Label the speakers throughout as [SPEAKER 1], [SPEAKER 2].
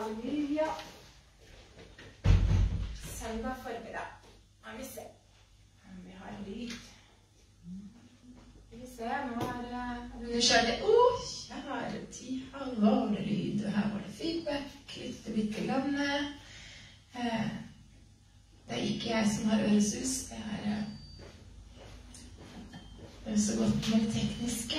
[SPEAKER 1] Halleluja. Søndag formiddag. Nå vi se om vi har lyd. Vi ser, nå du nysgjerrig. Kjære tid, her var det lyd, og her var det feedback, litt bitte grann. Det er ikke jeg som har øresus, det er så godt med det tekniske.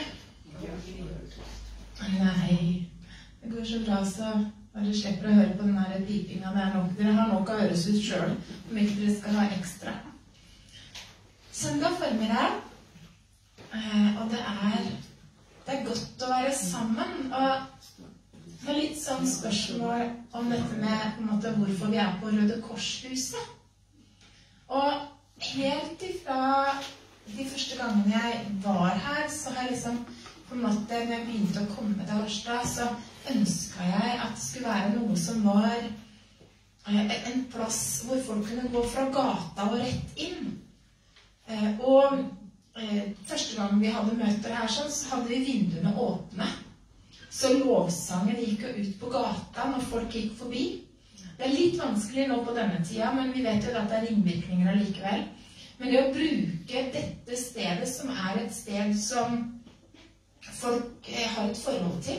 [SPEAKER 1] Nei, det går så bra så dere slipper å høre på den her pipinga. Dere har nok av øresus selv, om ikke dere skal ha ekstra. Søndag formiddag, og det er godt å være sammen, og det er litt sånn spørsmål om dette med på en måte, hvorfor vi er på Røde Korshuset. Og helt ifra de første gangene jeg var her, så har jeg liksom på en måte, når jeg begynte å komme til Harstad, så ønsket jeg at det skulle være noe som var en plass hvor folk kunne gå fra gata og rett inn. Og første gang vi hadde møter her sånn, så hadde vi vinduene åpne. Så lovsangen gikk jo ut på gata når folk gikk forbi. Det er litt vanskelig nå på denne tida, men vi vet jo at det er ringvirkninger allikevel. Men det å bruke dette stedet som er et sted som folk har et forhold til,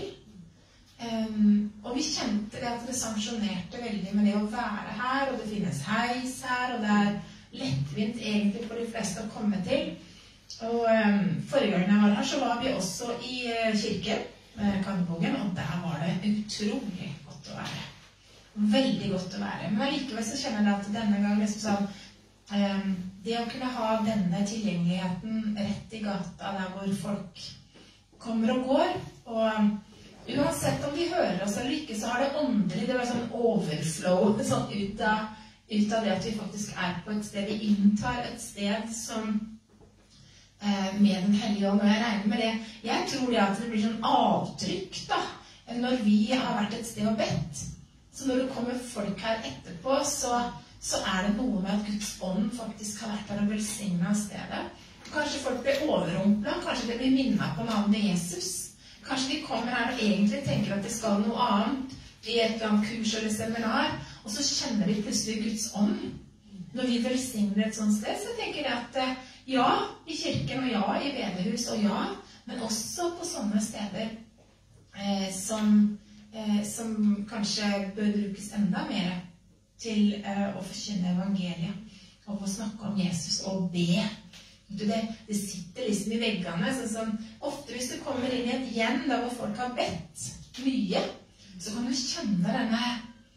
[SPEAKER 1] og vi kjente det at det sanksjonerte veldig med det å være her, og det finnes heis her, og det er lettvint egentlig for de fleste å komme til. Og forrige gang jeg var her, så var vi også i kirken, Kagebogen, og der var det utrolig godt å være. Veldig godt å være. Men likevel så kjenner jeg at denne gang liksom sånn, det å kunne ha denne tilgjengeligheten rett i gata der hvor folk kommer og går, og uansett om de hører oss eller ikke, så har det åndelig, det var sånn overflow, sånn ut av det at vi faktisk er på et sted, vi inntar et sted som med den hellige ånd, og jeg regner med det. Jeg tror det at det blir sånn avtrykk da, når vi har vært et sted og bedt. Så når det kommer folk her etterpå, så er det noe med at Guds ånd faktisk har vært der og velsignet stedet. Kanskje folk blir overrumplet, kanskje det blir minnet på navnet Jesus. Kanskje de kommer her og egentlig tenker at de skal noe annet i et eller annet kurs eller seminar, og så kjenner de plutselig Guds ånd. Når vi velsigner et sånt sted, så tenker jeg at ja, i kirken og ja, i bedehus og ja, men også på sånne steder som kanskje bør brukes enda mer til å forkynne evangeliet og å snakke om Jesus og be. Det sitter liksom i veggene, sånn ofte hvis du kommer inn i et hjem der hvor folk har bedt mye, så kan du kjenne denne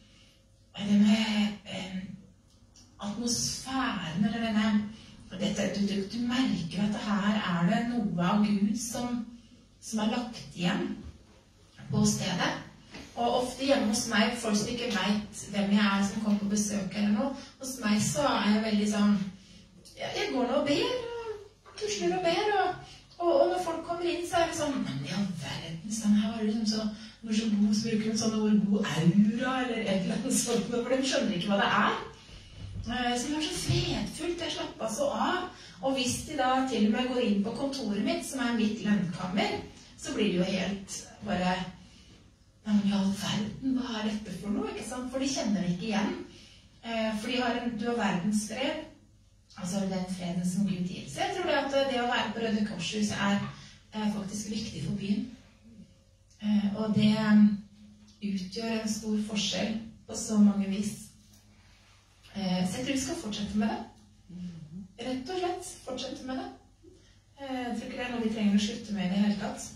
[SPEAKER 1] atmosfæren, eller denne, du merker at her er det noe av Gud som er lagt igjen på stedet. Og ofte hjemme hos meg, folk som ikke vet hvem jeg er som kommer på besøk eller noe, hos meg så er jeg veldig sånn, jeg går nå og ber, tusler og ber, og når folk kommer inn, så er det sånn, men i all verden, sånn, her var det liksom så god, så bruker de sånne ord, god aura, eller et eller annet sånt, for de skjønner ikke hva det er. Så det er så fredfullt, jeg slapper så av, og hvis de da til og med går inn på kontoret mitt, som er mitt lønnkammer, så blir det jo helt bare, men i all verden, hva er dette for noe, ikke sant? For de kjenner det ikke igjen, for du har verdensfred, altså den freden som Gud gir. Så jeg tror at det å være på Røde Korshuset er faktisk viktig for byen. Og det utgjør en stor forskjell på så mange vis. Så jeg tror vi skal fortsette med det. Rett og slett fortsette med det. Jeg tror ikke det er noe vi trenger å slutte med i det hele tatt.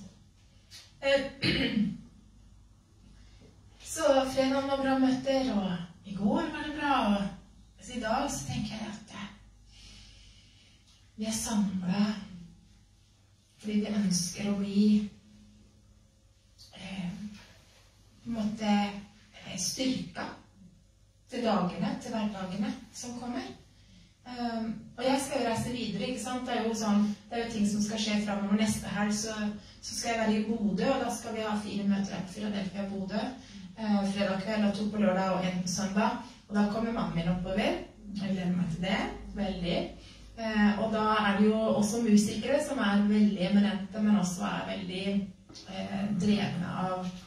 [SPEAKER 1] Så fredag var bra møter, og i går var det bra, og i dag så tenker jeg at vi er samlet fordi vi ønsker å bli på en måte styrket til dagene, til hverdagene som kommer. Og jeg skal jo reise videre, ikke sant? Det er jo ting som skal skje fremover neste helg, så skal jeg være i Bodø, og da skal vi ha 4 møter her på Philadelphia Bodø. Fredag kveld og 2 på lørdag og 1 på søndag. Og da kommer mannen min oppover. Jeg gleder meg til det, veldig. Og da er det jo også musikere som er veldig eminente, men også er veldig drevne av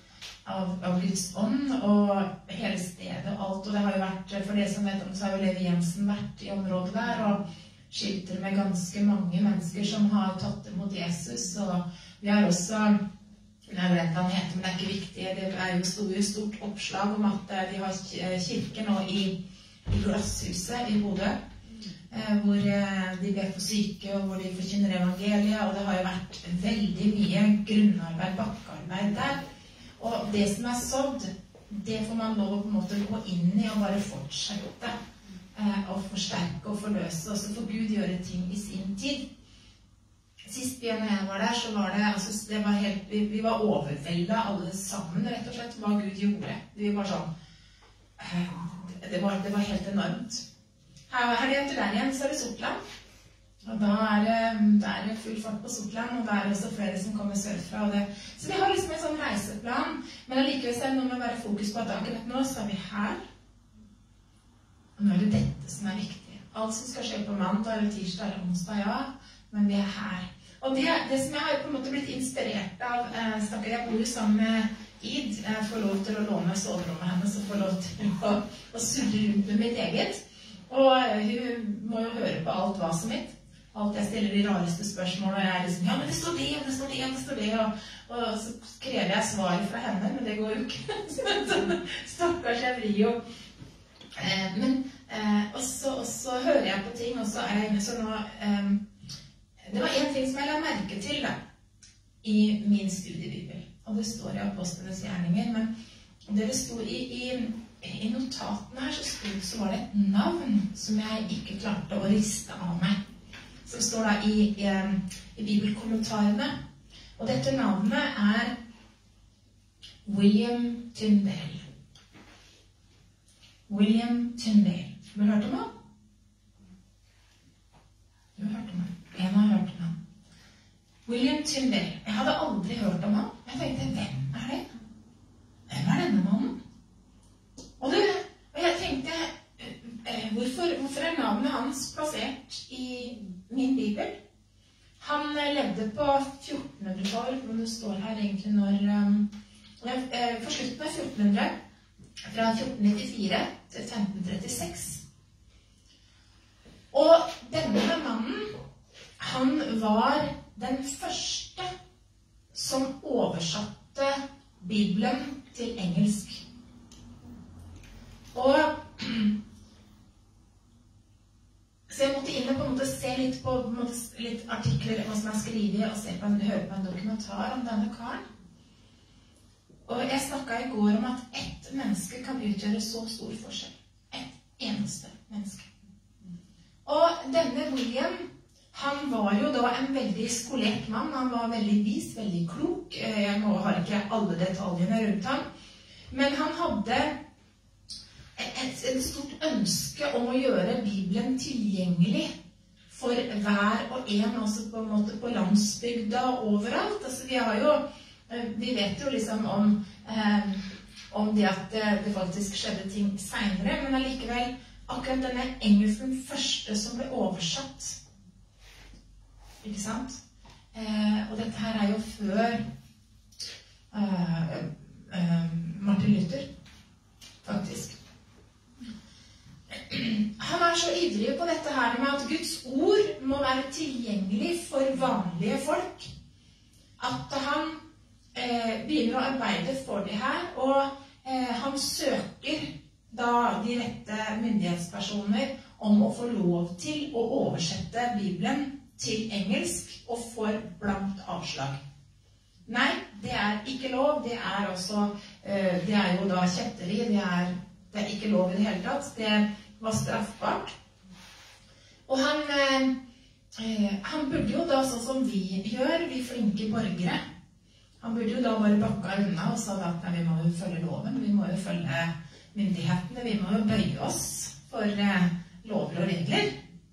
[SPEAKER 1] av Guds ånd, og hele stedet og alt. Og det har jo vært, for det som vet om, så har jo Levi Jensen vært i området der, og skilter med ganske mange mennesker som har tatt imot Jesus. Og vi har også, jeg vet hva han heter, men det er ikke viktig, det er jo stort oppslag om at de har kirke nå i Glasshuset i Bodø, hvor de ber for syke, og hvor de forkynner evangeliet, og det har jo vært veldig mye grunnarbeid, bakkearbeid der. Og det som er sådd, det får man lov å på en måte gå inn i og bare fortsette, og forsterke og forløse, og så får Gud gjøre ting i sin tid. Sist Bjørn og jeg var der, så var det, altså, det var helt, vi var overveldet alle sammen, rett og slett, hva Gud gjorde. Vi var sånn, det var helt enormt. Her etter der igjen, så er det Sortland. Og da er det full fart på Sortland, og da er det også flere som kommer sørfra. Så vi har liksom en sånn reiseplan, men allikevel så er det noe med å være fokus på at akkurat nå så er vi her. Og nå er det dette som er viktig. Alt som skal skje på mandag eller tirsdag eller onsdag, ja, men vi er her. Og det som jeg har på en måte blitt inspirert av, snakker jeg bor jo sammen med Id, jeg får lov til å låne soverommet hennes og får lov til å surre rundt med mitt eget. Og hun må jo høre på alt hva som mitt. Alt jeg stiller de rareste spørsmål, og jeg er liksom, ja, men det står det, og det står det, og det står det, og så krever jeg svaret fra henne, men det går jo ikke. Stakkars, jeg blir jo. Og så hører jeg på ting, og så er jeg inne, så nå, det var en ting som jeg la merke til da, i min studiebibel, og det står i Apostlenes gjerninger, men det sto i notatene her, så var det et navn som jeg ikke klarte å riste av meg, som står da i bibelkommentarene, og dette navnet er William Tyndale. William Tyndale. Har du hørt om han? Du har hørt om han. En har hørt om han. William Tyndale. Jeg hadde aldri hørt om han. Jeg tenkte, hvem er det? Hvem er denne mannen? Og jeg tenkte, hvorfor er navnet hans plassert i min bibel? Han levde på 1400-tallet, men det står her egentlig på slutten av 1400, fra 1494 til 1536. Og denne mannen, han var den første som oversatte Bibelen til engelsk. Og så jeg måtte inn og på en måte se litt på litt artikler hva som er skrevet, og høre på en dokumentar om denne karen. Og jeg snakket i går om at ett menneske kan utgjøre så stor forskjell. Et eneste menneske. Og denne William, han var jo da en veldig skolert mann. Han var veldig vis, veldig klok. Jeg har ikke alle detaljene rundt ham. Men han hadde et stort ønske om å gjøre Bibelen tilgjengelig for hver og en, også på en måte på landsbygda og overalt. Altså vi vet jo liksom om det at det faktisk skjedde ting senere, men allikevel akkurat denne engelsken første som ble oversatt. Ikke sant? Og dette her er jo før Martin Luther, faktisk. Han er så ivrig på dette her med at Guds ord må være tilgjengelig for vanlige folk, at han begynner å arbeide for det her, og han søker da de rette myndighetspersoner om å få lov til å oversette Bibelen til engelsk, og får blankt avslag. Nei, det er ikke lov, det er jo da kjetteri, det er ikke lov i det hele tatt, det var straffbart. Og han burde jo da, sånn som vi gjør, vi flinke borgere, han burde jo da bare bakka unna og sa at vi må jo følge loven, vi må jo følge myndighetene, vi må jo bøye oss for lover og regler.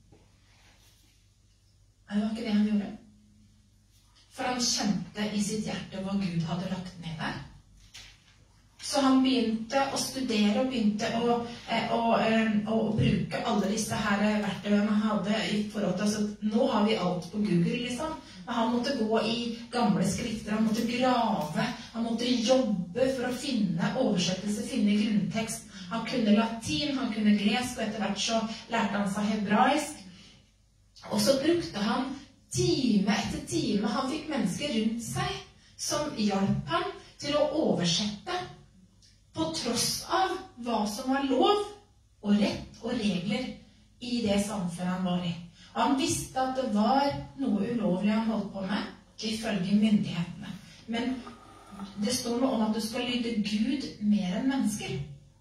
[SPEAKER 1] Det var ikke det han gjorde. For han kjente i sitt hjerte hva Gud hadde lagt ned der. Så han begynte å studere og begynte å bruke alle disse her verktøyene han hadde i forhold til, altså, nå har vi alt på Google liksom. Men han måtte gå i gamle skrifter, han måtte grave, Han måtte jobbe for å finne oversettelse, finne grunntekst. Han kunne latin, han kunne gresk, og etter hvert så lærte han seg hebraisk. Og så brukte han time etter time. Han fikk mennesker rundt seg som hjalp ham til å oversette på tross av hva som var lov og rett og regler i det samfunnet han var i. Og han visste at det var noe ulovlig han holdt på med, ifølge myndighetene. Men det står noe om at du skal lyde Gud mer enn mennesker.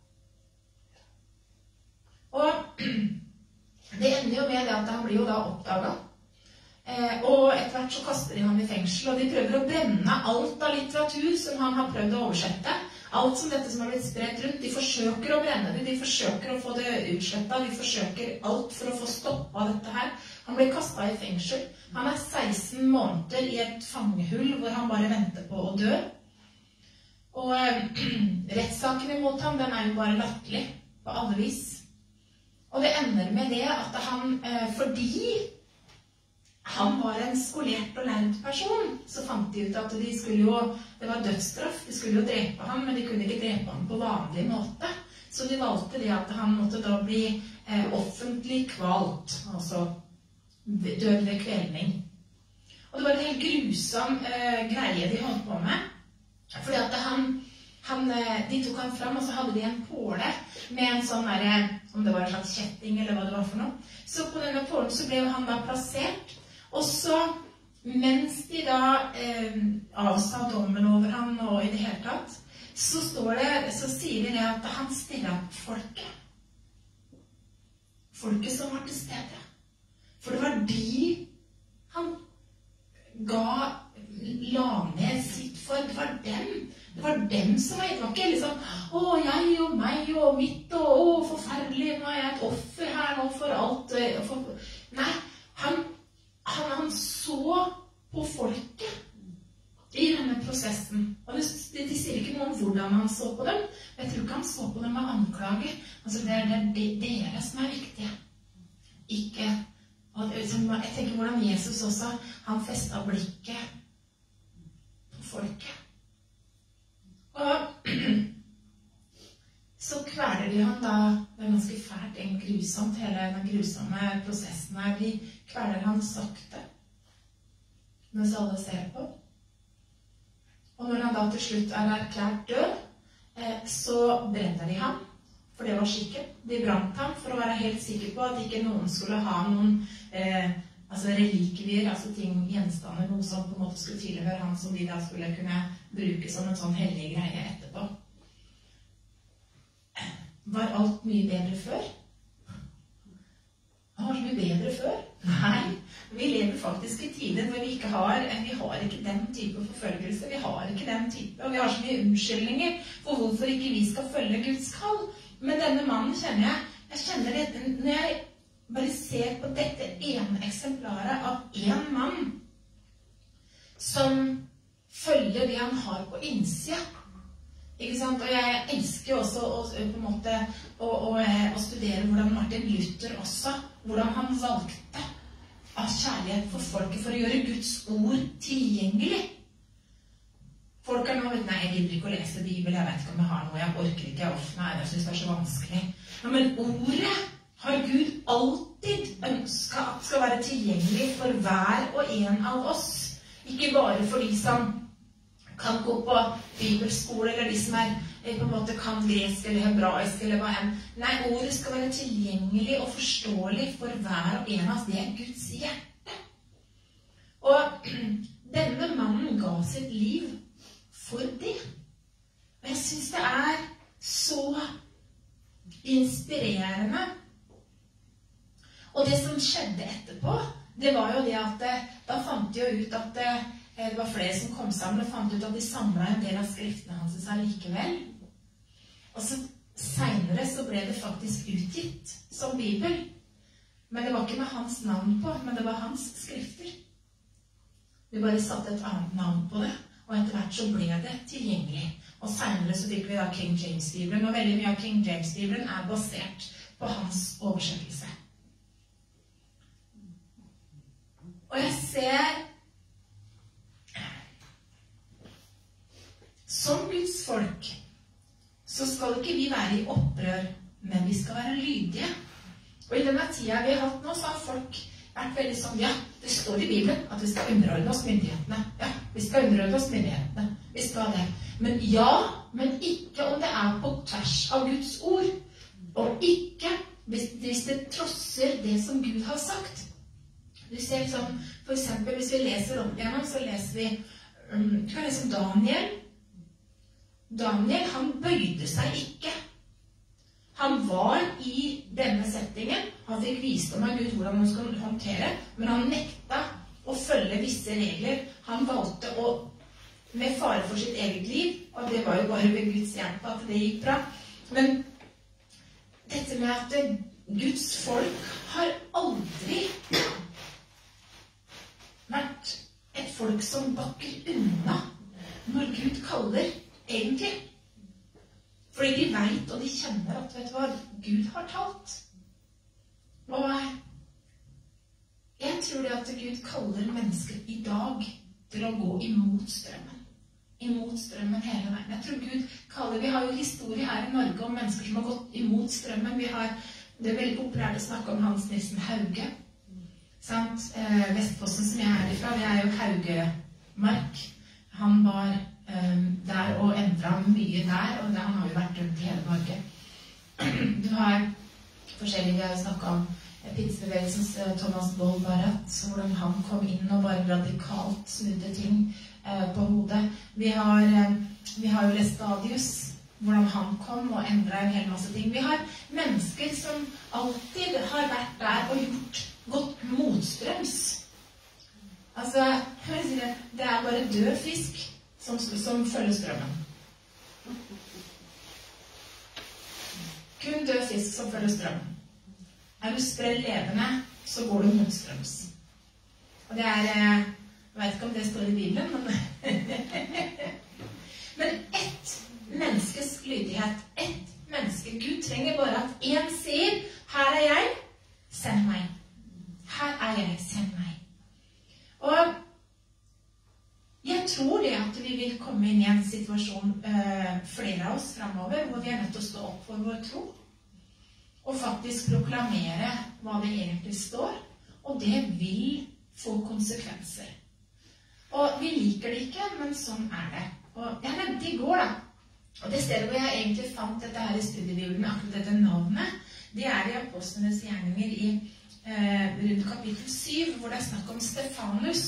[SPEAKER 1] Og det ender jo med det at han blir jo da oppdaget. Og etter hvert så kaster de ham i fengsel, og de prøver å brenne alt av litteratur som han har prøvd å oversette. Alt som dette som har blitt spredt rundt, de forsøker å brenne det, de forsøker å få det utslettet, de forsøker alt for å få stoppet dette her. Han blir kastet i fengsel. Han 16 måneder i et fangehull hvor han bare venter på å dø. Og rettssaken imot ham, den jo bare latterlig på alle vis. Og det ender med det at han, fordi han var en skolert og lærd person, så fant de ut at det var dødsstraff, de skulle jo drepe ham, men de kunne ikke drepe ham på vanlig måte. Så de valgte det at han måtte da bli offentlig kvalt, altså dødelig kvelning. Og det var en helt grusom greie de holdt på med, fordi at de tok han fram, og så hadde de en påle med en sånn der, om det var en slags kjetting eller hva det var for noe. Så på denne pålen så ble han da plassert, og så, mens de da avsa dommen over han og i det hele tatt, så sier de det at han stirret på folket. Folket som var til stede. For det var de han la ned sitt for. Det var dem som var. Det var ikke liksom, jeg og meg og mitt, og forferdelig, nå jeg et offer her nå for alt. Nei, han så på folket i denne prosessen. Og de sier ikke noe om hvordan han så på dem. Jeg tror ikke han så på dem med anklage. Altså, det dere som viktige. Ikke. Og jeg tenker hvordan Jesus også, han festet blikket på folket. Og så kveler de han da, det ganske fælt, grusomt, hele den grusomme prosessen her. De kveler han sakte, mens alle ser på. Og når han da til slutt erklært død, så brenner de ham, for det var skikken. De brant ham for å være helt sikker på at ikke noen skulle ha noen relikvier, altså ting, gjenstander, noe som på en måte skulle tilhøre han, som de da skulle kunne bruke som en sånn hellig greie etterpå. Var alt mye bedre før? Det var så mye bedre før? Nei, vi lever faktisk i tider hvor vi har ikke den type forfølgelse, vi har ikke den type, og vi har så mye unnskyldninger for hvorfor ikke vi skal følge Guds kall. Men denne mannen jeg kjenner det, når jeg bare ser på dette ene eksemplaret av en mann som følger det han har på innsida. Ikke sant? Og jeg elsker jo også å studere hvordan Martin Luther også, hvordan han valgte av kjærlighet for folket for å gjøre Guds ord tilgjengelig. Folk nå, nei, jeg gidder ikke å lese Bibelen, jeg vet ikke om jeg har noe, jeg orker ikke, jeg synes det så vanskelig. Ja, men ordet har Gud alltid ønsket at skal være tilgjengelig for hver og en av oss. Ikke bare for de som kan gå på bibelskole, eller de som på en måte kan gresk eller hebraisk, eller hva enn. Nei, ordet skal være tilgjengelig og forståelig for hver og en av oss. Det Guds hjerte. Og denne mannen ga sitt liv for det. Og jeg synes det så inspirerende. Og det som skjedde etterpå, det var jo det at da fant de jo ut at det var flere som kom sammen og fant ut at de samlet en del av skriftene hans likevel. Og så senere så ble det faktisk utgitt som Bibel. Men det var ikke med hans navn på, men det var hans skrifter. Vi bare satte et annet navn på det, og etter hvert så ble det tilgjengelig. Og senere så fikk vi da King James-bibelen, og veldig mye av King James-bibelen basert på hans oversettelse. Og jeg ser som Guds folk, så skal ikke vi være i opprør, men vi skal være lydige. Og i denne tida vi har hatt nå, så har folk vært veldig sånn, ja, det står i Bibelen at vi skal underordne oss myndighetene. Ja, vi skal underordne oss myndighetene. Vi skal det. Men ja, men ikke om det er på tvers av Guds ord. Og ikke hvis det trosser det som Gud har sagt. Du ser sånn, for eksempel hvis vi leser opp igjennom, så leser vi, du kan lese om Daniel. Daniel, han bøyde seg ikke. Han var i denne settingen. Han fikk visdom av Gud hvordan han skulle håndtere, men han nekta å følge visse regler. Han valgte å, med fare for sitt eget liv, og det var jo bare ved Guds hjelp at det gikk bra. Men dette med at Guds folk har aldri vært et folk som bakker unna når Gud kaller, egentlig. Fordi de vet og de kjenner at, vet du hva, Gud har talt. Og jeg tror det at Gud kaller mennesker i dag til å gå imot strømmen. Imot strømmen hele veien. Jeg tror Gud kaller, vi har jo historie her i Norge om mennesker som har gått imot strømmen. Vi har, det er veldig populært å snakke om Hans Nielsen Hauge. Sant? Vestfossen som jeg er ifra, det er jo Haugemark. Han var der og endret mye der, og han har jo vært rundt i hele Norge. Du har forskjellige, vi har jo snakket om pinsebevegelsens Thomas Boll Barrett, hvordan han kom inn og bare radikalt snudde ting på hodet. Vi har jo Lestadius, hvordan han kom og endret en hel masse ting. Vi har mennesker som alltid har vært der og gått motstrøms. Altså, det er bare død fisk som følger strømmen. Kun død fisk som følger strømmen. Er du spredd levende, så går du motstrøms. Og det er, jeg vet ikke om det står i Bibelen, men ett menneskes lydighet, ett menneske, Gud trenger bare at en sier, her er jeg, send meg. Her er jeg, send meg. Og jeg tror det at vi vil komme inn i en situasjon, flere av oss fremover, hvor vi er nødt til å stå opp for vår tro, og faktisk proklamere hva det egentlig står, og det vil få konsekvenser. Og vi liker det ikke, men sånn er det. Og jeg nevnte i går da, og det stedet hvor jeg egentlig fant dette her i studiebibelen, akkurat dette navnet, det er i Apostlenes gjerninger i rundt kapittel 7, hvor det er snakk om Stefanus.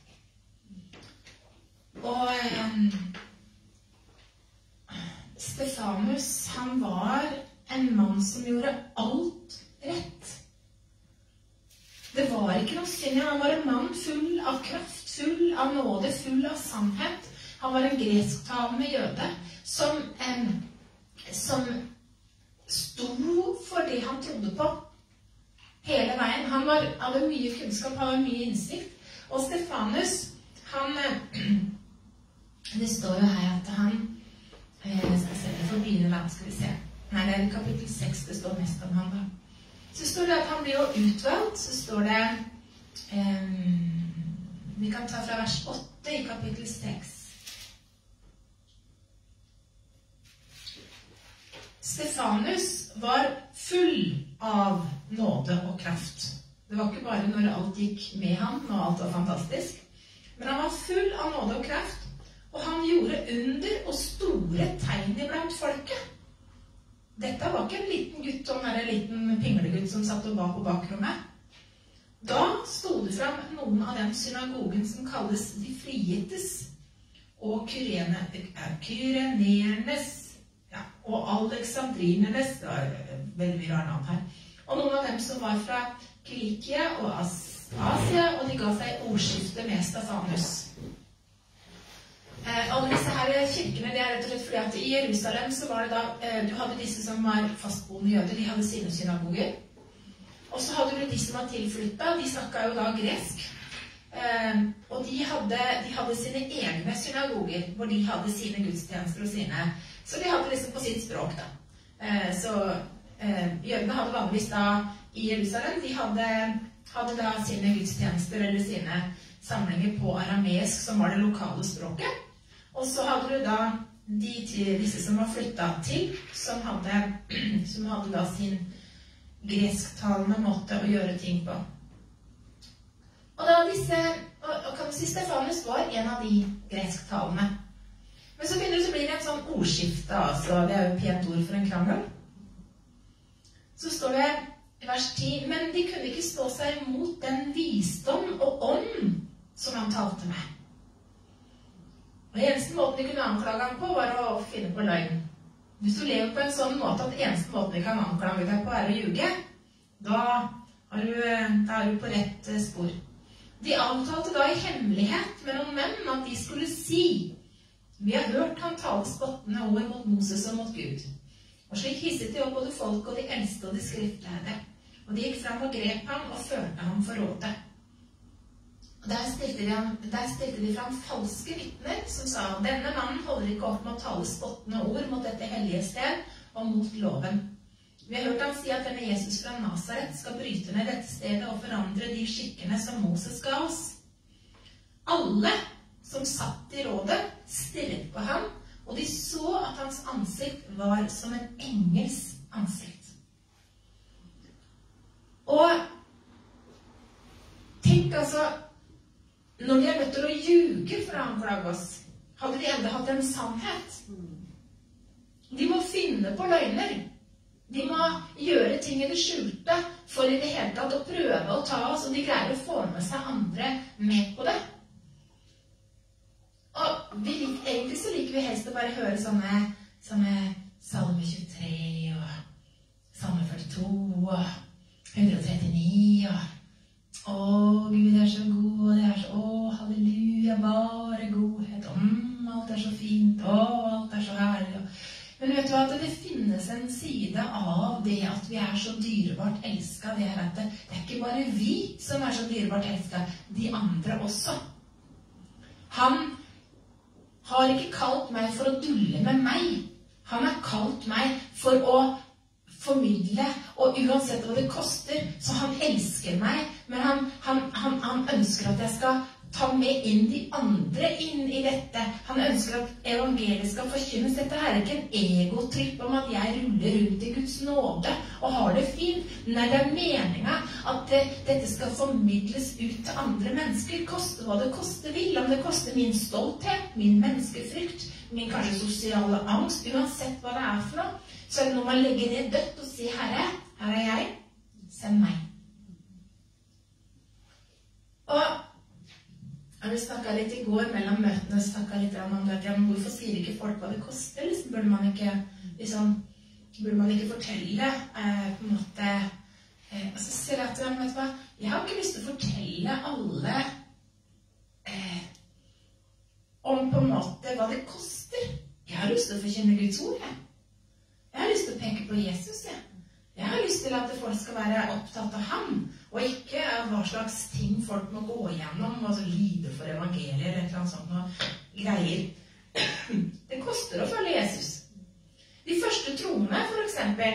[SPEAKER 1] Og Stefanus, han var en mann som gjorde alt rett. Det var ikke noe synd. Han var en mann full av kraft, full av nåde, full av sannhet. Han var en gresktalende jøde som sto for det han trodde på hele veien. Han hadde mye kunnskap, han hadde mye innsikt. Og Stefanus, det står jo her at han, jeg skal se det for begynne da, skal vi se. Nei, det er i kapittel 6 det står mest om han da. Så står det at han blir jo utvalgt, så står det, vi kan ta fra vers 8 i kapittel 6. Stefanus var full av nåde og kraft. Det var ikke bare når alt gikk med ham, og alt var fantastisk, men han var full av nåde og kraft, og han gjorde under og store tegn iblant folket. Dette var ikke en liten gutt og en liten pinglegutt som satt og var på bakrommet. Da stod det fram noen av den synagogen som kalles de frigittes, og kyrenernes, ja, og alexandrinernes, det var veldig mye rart navn her. Og noen av dem som var fra Kilikia og Asia, og de ga seg ordskifte med Stefanus. Alle disse her kirkene, det er rett og slett fordi at i Jerusalem så var det da, du hadde disse som var fastboende jøder, de hadde sine synagoger. Og så hadde du de som var tilflyttet, de snakket jo da gresk. Og de hadde sine egne synagoger, hvor de hadde sine gudstjenester og sine, så de hadde liksom på sitt språk da. Så jødene hadde vanligvis da i Jerusalem, de hadde da sine gudstjenester eller sine samlinger på arameisk, som var det lokale språket. Og så hadde du da disse som var flyttet til, som hadde da sin gresktalende måte å gjøre ting på. Og da kan du si Stefanus var en av de gresktalende. Men så begynner det å bli en sånn ordskifte, altså, det jo pent ord for en krangel. Så står det i vers 10, men de kunne ikke stå seg imot den visdom og ånd som han talte med. Og eneste måten de kunne anklage ham på var å finne på løgn. Hvis du lever på en sånn måte at eneste måten de kan anklage deg på å ljuge, da er du på rett spor. De avtalte da i hemmelighet med noen menn at de skulle si: vi har hørt han tale spottende ord mot Moses og mot Gud. Og slik hisset de opp både folk og de eldste og de skriftlærde. Og de gikk frem og grep ham og førte ham for rådet. Og der stilte de frem falske vitner som sa: denne mannen holder ikke opp med å tale spottende ord mot dette hellige sted og mot loven. Vi har hørt ham si at denne Jesus fra Nazaret skal bryte ned dette stedet og forandre de skikkene som Moses ga oss. Alle som satt i rådet stirret på ham, og de så at hans ansikt var som en engels ansikt. Og tenk altså, når de nødt til å ljuge for å anklage oss, hadde de enda hatt en sannhet. De må finne på løgner. De må gjøre ting i det skjulte for i det hele tatt å prøve å ta oss, og de greier å få med seg andre med på det. Og egentlig så liker vi helst å bare høre sånne Salme 23 og Salme 42 og 139 og Gud så god, og det så, halleluja, bare godhet, alt så fint, alt så herlig. Men vet du at det finnes en side av det at vi så dyrebart elsket, det at det ikke bare vi som så dyrebart elsket, de andre også. Han har ikke kalt meg for å dulle med meg. Han har kalt meg for å formidle, og uansett hva det koster, så han elsker meg, men han ønsker at jeg skal ta med inn de andre inn i dette. Han ønsker at evangeliet skal forkynnes. Dette ikke en egotripp om at jeg ruller rundt i Guds nåde og har det fint. Nei, det meningen at dette skal formidles ut til andre mennesker. Koste hva det koste vil. Om det koster min stolthet, min menneskefrykt, min kanskje sosiale angst, uansett hva det for noe, så det når man legger ned dødt og sier: Herre, her jeg, send meg. Og vi snakket litt i går mellom møtene, snakket litt om det, ja, men hvorfor sier ikke folk hva det koster? Liksom, burde man ikke fortelle på en måte, og så sier jeg at, vet du hva, jeg har ikke lyst til å fortelle alle om på en måte hva det koster. Jeg har lyst til å forkynne Guds ord, jeg har lyst til å peke på Jesus, jeg har lyst til at folk skal være opptatt av ham, og ikke hva slags ting folk må gå igjennom, altså lide for evangeliet, eller et eller annet sånt noe greier. Det koster å følge Jesus. De første troende, for eksempel,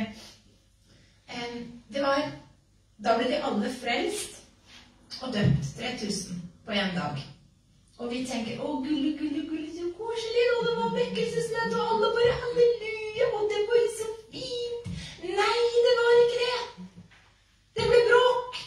[SPEAKER 1] da ble de alle frelst og døpt 3000 på en dag. Og vi tenker: å, gulle, så koselig, og det var vekkelsesmøte, og alle bare halleluja, og det var så fint. Nei, det var ikke det. Det ble bråk.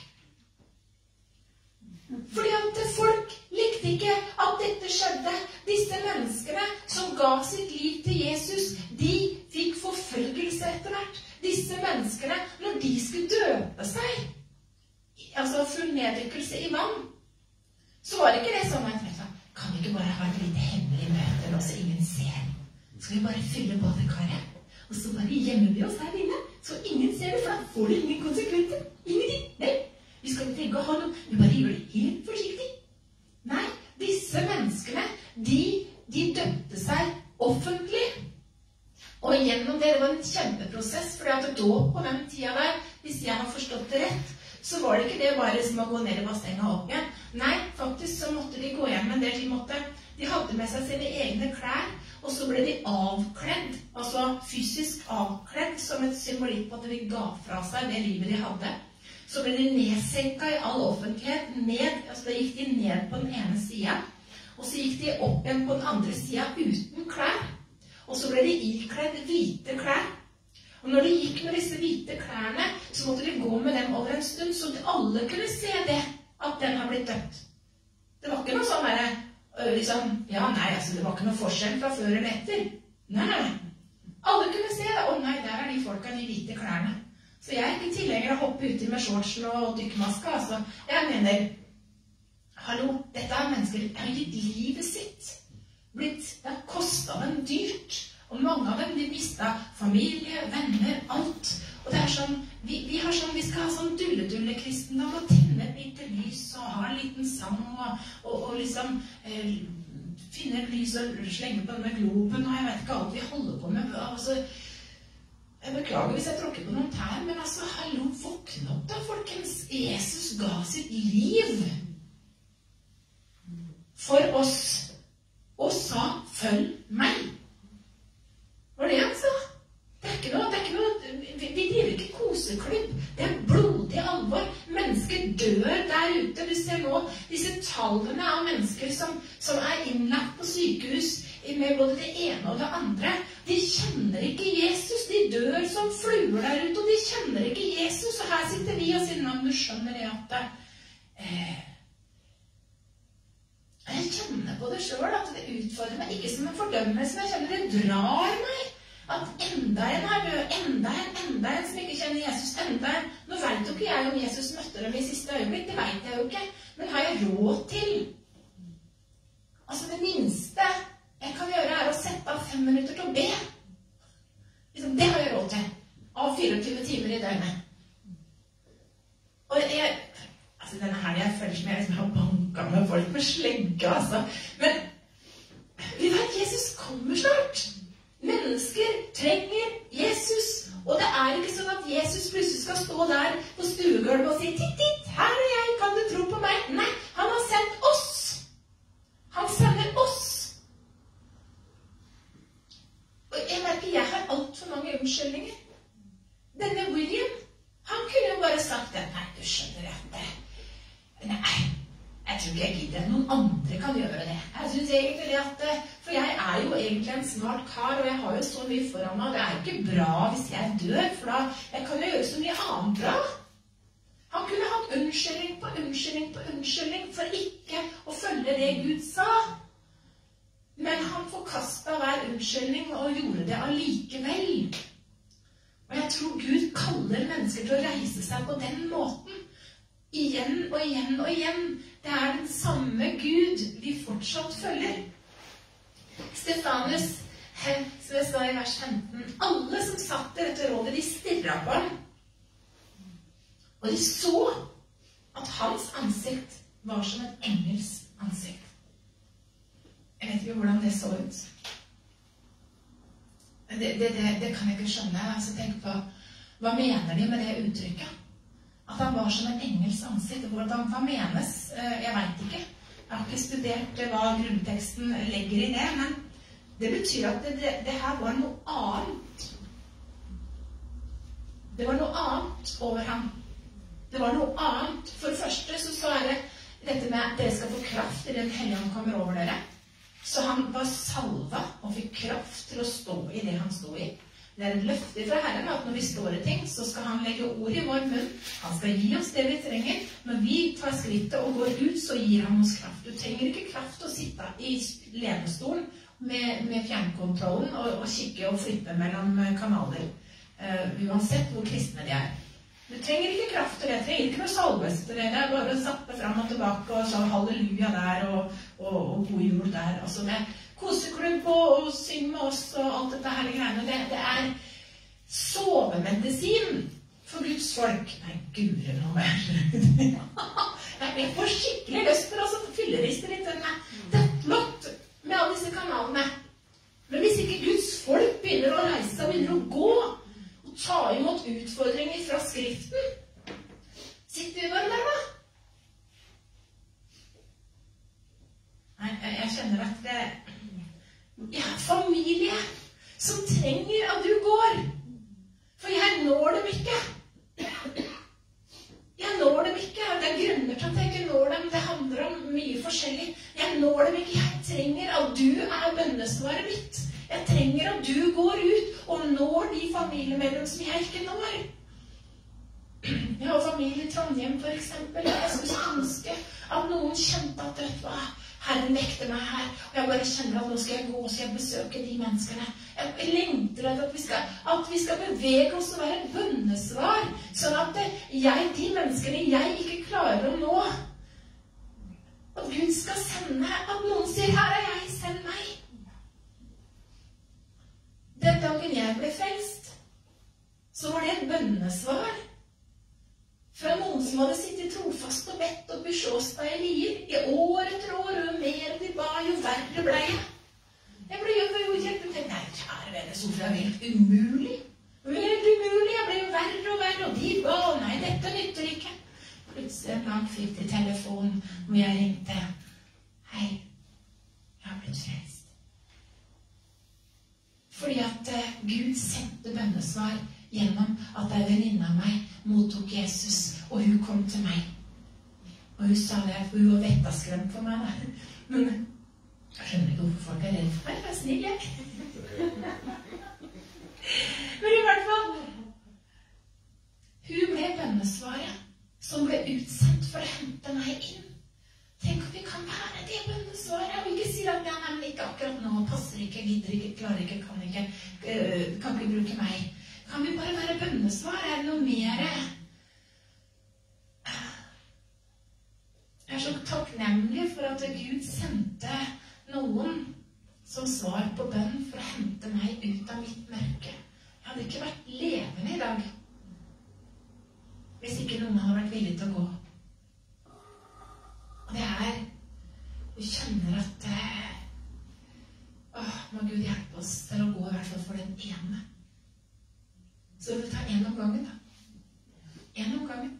[SPEAKER 1] Fordi at folk likte ikke at dette skjedde. Disse menneskene som ga sitt liv til Jesus, de fikk forfølgelse etter hvert. Disse menneskene, når de skulle døpe seg, altså full nedrykkelse i vann, så var det ikke det sånn at kan vi ikke bare ha et lite hemmelig møte nå så ingen ser? Skal vi bare fylle badekaret? Og så bare gjemmer vi oss her inne, så ingen ser det, for da får det ingen konsekvenser. Ingenting. Nei, vi skal ikke tenke å ha noe, vi bare gjør det helt forsiktig. Nei, disse menneskene, de døpte seg offentlig. Og gjennom det var en kjempeprosess, fordi at da på den tida der, hvis jeg har forstått det rett, så var det ikke det bare som å gå ned i bassenget og opp igjen. Nei, faktisk så måtte de gå hjem med det de hadde med seg sine egne klær, og så ble de avkledd, altså fysisk avkledd, som et symbolikk på at de ga fra seg det livet de hadde. Så ble de nedsenket i all offentlighet, altså da gikk de ned på den ene siden, og så gikk de opp igjen på den andre siden uten klær. og så ble de ikledd hvite klær. Og når de gikk med disse hvite klærne, så måtte de gå med dem over en stund, så alle kunne se det, at den har blitt døpt. Det var ikke noe sånn der, liksom, ja, nei, altså, det var ikke noe forskjell fra før eller etter. Nei. Alle kunne se det. Å nei, der er de folka i hvite klærne. Så jeg er ikke tilhenger å hoppe uti med shortsen og dykkmaska. Altså, jeg mener, hallo, dette er mennesker, de har gitt livet sitt. Det har kostet dem dyrt. Og mange av dem, de mistet familie, venner, alt. Og det er sånn, vi skal ha sånn dulle-kristendom og tenne et lite lys og ha en liten sang og liksom finne et lys og slenge på denne globen, og jeg vet ikke alt vi holder på med. Altså, jeg beklager hvis jeg tråkker på noen tær, men altså, hallo, våkne opp da, folkens. Jesus ga sitt liv for oss og sa, følg meg. Var det han sa? Det er ikke noe, vi driver ikke koseklubb. Det er blodig alvor. Mennesker dør der ute. Du ser nå disse tallene av mennesker som er innlagt på sykehus med både det ene og det andre. De kjenner ikke Jesus. De dør som fluer der ute, og de kjenner ikke Jesus. Og her sitter vi og sier, om du skjønner det at jeg kjenner på det selv, at det utfordrer meg ikke som en fordømmelse, men jeg kjenner det drar meg. At enda en er død, enda en som ikke kjenner Jesus, enda en. Nå vet jo ikke jeg om Jesus møtte dem i siste øyeblikk, det vet jeg jo ikke. Men har jeg råd til? Altså det minste jeg kan gjøre er å sette av 5 minutter til å be. Liksom, det har jeg råd til. Av 24 timer i døgnet. Og altså denne her jeg føler som jeg liksom har banket med folk med slegge, altså. Men vi vet Jesus kommer snart. Mennesker trenger Jesus, og det er ikke sånn at Jesus plutselig skal stå der på stuegulvet og si, titt, her er jeg, kan du tro på meg? Nei, han har sendt oss. Han sender oss. Og jeg merker, jeg har alt for mange unnskyldninger. Denne William, han kunne jo bare sagt det. Nei, du skjønner at nei, jeg tror ikke jeg gidder. Noen andre kan gjøre det. Jeg synes egentlig at, for jeg er jo egentlig en smart kar, og jeg har jo så mye foran meg, og det er ikke bra hvis jeg dør, for da jeg kan jo gjøre så mye annet bra. Han kunne hatt unnskyldning for ikke å følge det Gud sa. Men han forkastet hver unnskyldning og gjorde det allikevel. Og jeg tror Gud kaller mennesker til å reise seg på den måten. Igjen og igjen og igjen. Det er den samme Gud vi fortsatt følger. Stefanus, som jeg sa i vers 15, alle som satt i dette rådet, de stirret på ham. Og de så at hans ansikt var som et engels ansikt. Jeg vet ikke hvordan det så ut. Det kan jeg ikke skjønne. Altså, tenk på, hva mener de med det uttrykket? At han var som en engels ansikt. Hva menes? Jeg vet ikke. Jeg har ikke studert hva grunnteksten legger i det, men det betyr at det her var noe annet. Det var noe annet over ham. Det var noe annet. For det første så er det dette med at dere skal få kraft i den hellige han kommer over dere. Så han var salva og fikk kraft til å stå i det han stod i. Det er et løfte fra Herren at når vi står i ting, så skal han legge ord i vår munn. Han skal gi oss det vi trenger. Når vi tar skrittet og går ut, så gir han oss kraft. Du trenger ikke kraft å sitte i lenestolen med fjernkontrollen og kikke og flippe mellom kanaler. Uansett hvor kristne de er. Du trenger ikke kraft til det. Du trenger ikke noe salvelse til det. Det er bare å zappe frem og tilbake og så halleluja der og god jul der. Altså med koseklubb og syng med oss og alt dette her greiene. Det er sovemedisin for Guds folk. Nei, gure noe mer. Jeg får skikkelig lyst til å fylleriste litt dødlott med alle disse kanalene. Men hvis ikke Guds folk begynner å reise og begynner å gå og ta imot utfordringer fra Skriften, sitter vi bare der da? Nei, jeg kjenner at jeg har familie som trenger at du går. For jeg når dem ikke. Jeg når dem ikke. Det er grunner til at jeg ikke når dem. Det handler om mye forskjellig. Jeg når dem ikke. familiemedlem som jeg ikke når. Jeg har familie i Trondheim, for eksempel. Jeg skulle ønske at noen kjente at vet du hva, Herren vekter meg her, og jeg bare kjenner at nå skal jeg gå og skal jeg besøke de menneskene. Jeg lengter etter at vi skal bevege oss og være et bønnesvar, sånn at de menneskene jeg ikke klarer å nå, at Gud skal sende, at noen sier, her er jeg, send meg. Den dagen jeg ble frelst, så var det et bønnesvar fra noen som hadde sittet trofast og bedt og besjåst deg i lier i år etter år, og jo mer de ba, jo verre ble jeg. Jeg ble jo helt tenkt, nei, kjære venner, så det er helt umulig. Helt umulig, jeg ble jo verre og verre, og de ba, nei, dette nytter ikke. Plutselig en dag fikk de telefon, hvor jeg ringte, hei, jeg har blitt frelst. Fordi at Gud sendte bønnesvar gjennom at en venninne av meg mottok Jesus, og hun kom til meg. Og hun sa det, for hun var vettaskremt for meg. Men jeg skjønner ikke hvorfor folk er redd for meg, jeg er snill, jeg. Men i hvert fall, hun ble bønnesvaret som ble utsendt for å hente meg inn. Tenk om vi kan være det bønnesvaret, og ikke si at ja, nei, men ikke akkurat nå, passer ikke, gidder ikke, klarer ikke, kan ikke bruke meg. Kan vi bare være bønnesvar? Er det noe mer? Jeg er så takknemlig for at Gud sendte noen som svar på bønn for å hente meg ut av mitt mørke. Jeg hadde ikke vært levende i dag hvis ikke noen hadde vært villig til å gå. Og det er, vi kjenner at må Gud hjelpe oss til å gå i hvert fall for den ene. Så vi tar en om gangen, da. En om gangen.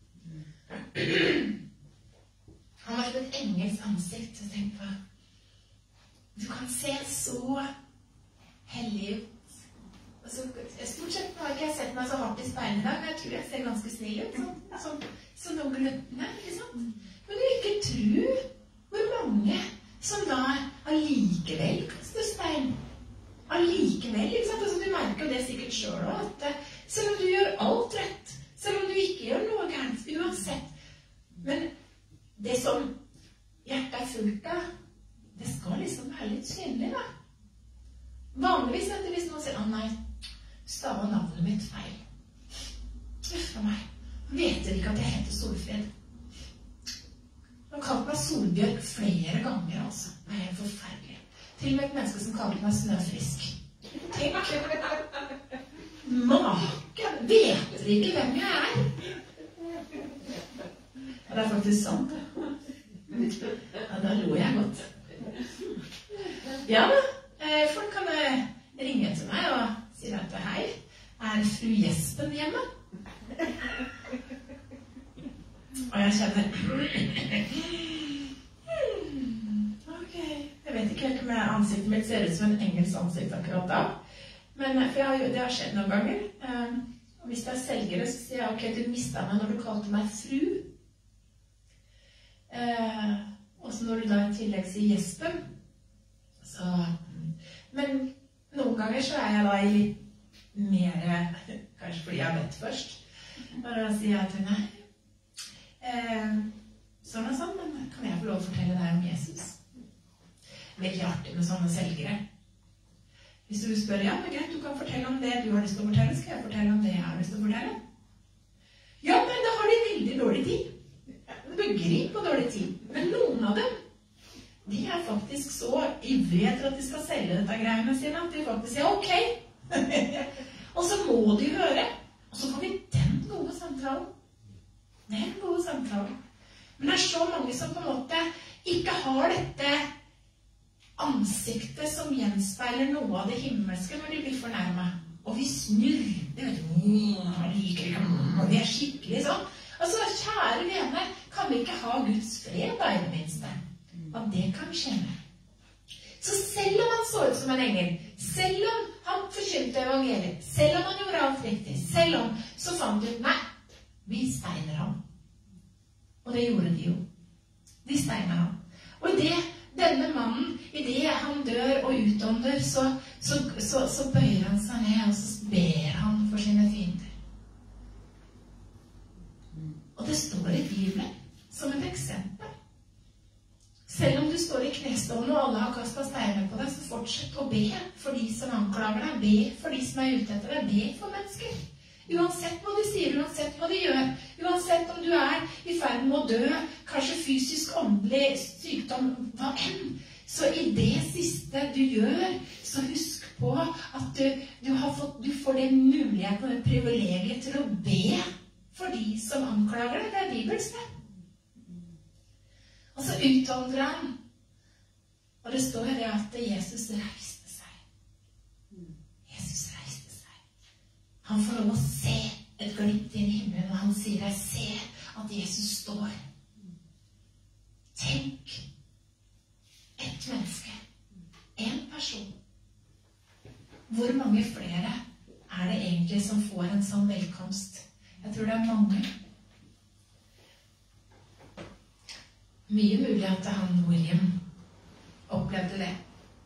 [SPEAKER 1] Han var som et engels ansikt, så tenk på. Du kan se så hellig ut. Altså, stort sett har ikke jeg sett meg så hardt i speilet i dag, men jeg tror jeg ser ganske snill ut. Sånn noenlunde, ikke sant? Men du ikke tror hvor mange som da allikevel kaster stein. Allikevel, ikke sant? Altså, du merker jo det sikkert selv også, at selv om du gjør alt rett, selv om du ikke gjør noe gærent, uansett. Men det som hjertet er fullt av, det skal liksom være litt synlig, da. Vanligvis vet du hvis noen sier, nei, stavet navnet mitt feil. Uffa meg. Han vet ikke at jeg heter Solfred. Han kalte meg Solbjørg flere ganger, altså. Det er helt forferdelig. Til og med et menneske som kalte meg Snøfrisk. Tenk, maken, vet dere ikke hvem jeg er? Ja, det er faktisk sant. Ja, da lo jeg godt. Ja, folk kan ringe til meg og si at hei, er fru Jespen hjemme? Og jeg kjenner jeg vet ikke helt om ansiktet mitt ser ut som en engelsk ansikt akkurat da. Men for det har skjedd noen ganger. Og hvis det er selgere, så sier jeg, ok, du mistet meg når du kalte meg fru. Og så når du da i tillegg sier Jespen, så... Men noen ganger så er jeg da i litt mer, kanskje fordi jeg vet først. Og da sier jeg til meg, sånn og sånn, men kan jeg få lov å fortelle deg om Jesus? Veldig artig med sånne selgere. Hvis du spør, ja, det er greit, du kan fortelle om det du har lyst til å fortelle, skal jeg fortelle om det jeg har lyst til å fortelle? Ja, men da har de veldig dårlig tid. Det begriper på dårlig tid. Men noen av dem, de er faktisk så ivrige etter at de skal selge dette greiene sine, at de faktisk sier, ok. Og så må de høre, og så får vi den gode samtalen. Den gode samtalen. Men det er så mange som på en måte ikke har dette ansiktet som gjenspeiler noe av det himmelske når de blir fornærmet. Og vi snurr. Det vet du, liker ikke, og vi er skikkelig sånn. Altså, kjære vene, kan vi ikke ha Guds fred da i det minste? At det kan skje med. Så selv om han så ut som en engel, selv om han forkynte evangeliet, selv om han gjorde alt riktig, selv om, så fant du, nei, vi steiner ham. Og det gjorde de jo. De steiner ham. Og i det denne mannen, i det han dør og utånder, så bøyer han seg ned, og så ber han for sine fiender. Og det står i Bibelen som et eksempel. Selv om du står i knestående og alle har kastet steiner på deg, så fortsett å be for de som anklager deg, be for de som er ute etter deg, be for mennesker. Uansett hva de sier, uansett hva de gjør, uansett om du er i ferd med å dø, kanskje fysisk, åndelig, sykdom, hva enn, så i det siste du gjør, så husk på at du får den muligheten og det privilegiet til å be for de som anklager deg. Det er Bibelsk det. Og så utholder han, og det står det at Jesus reiste seg. Jesus reiste seg. Han får lov å se et glimt inn i himmelen, og han sier, jeg ser at Jesus står. Tenk, et menneske, en person. Hvor mange flere er det egentlig som får en sånn velkomst? Jeg tror det er mange. Mye mulig at han William opplevde det.